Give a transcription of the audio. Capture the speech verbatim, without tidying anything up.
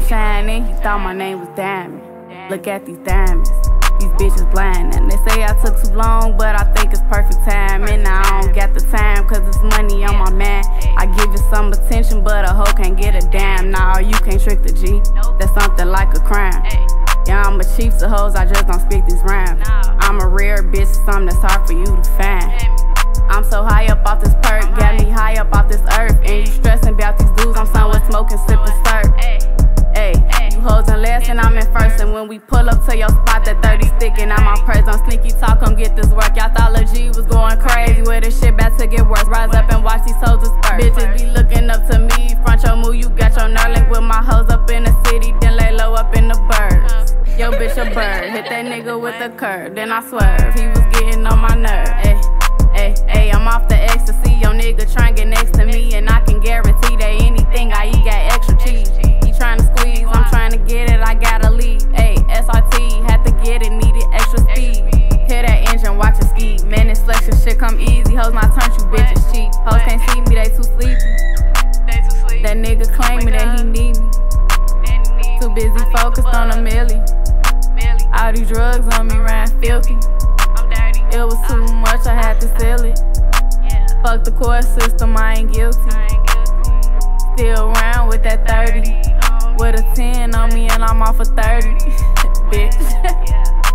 shining, he thought my name was Diamond. Look at these diamonds, these bitches blind. And they say I took too long, but I think it's perfect timing. I don't got the time, cause it's money on my man. I give you some attention, but a hoe can't get a damn. Nah, you can't trick the G, that's something like a crime. Yeah, I'm a chief to hoes, I just don't speak these rhymes. I'm a rare bitch, something that's hard for you to find. I'm so high up off this perk, got me high up off this earth. And you stressing about these dudes, I'm somewhere smoking, sipping surf. Hey, you hoes in last and I'm in first. And when we pull up to your spot, that thirty sticking out my purse. On sneaky talk, come get this work. Y'all thought Lil G was going crazy, where this shit about to get worse. Rise up and watch these hoes disperse. Bitches be looking up to me, front your move, you got your nerve link with my hoes up in the city, then lay low up in the birds. Yo bitch a bird, hit that nigga with a curve, then I swerve, he was getting on my nerve. Ay, ay, ay, I'm off the ecstasy, yo nigga tryna get next to me, and I can guarantee that anything I eat got extra cheese. He tryna squeeze, I'm tryna get it, I gotta leave. Ay, S R T, had to get it, needed extra speed. Hear that engine, watch it ski, man this selection shit come easy, hoes my turn, you bitches cheap. Hoes can't see me, they too sleepy. That nigga claim me that he need me. Too busy focused on a milli. All these drugs on me ran filthy. It was too much, I had to sell it. Fuck the court system, I ain't guilty. Still around with that thirty. With a ten on me and I'm off a thirty. Bitch.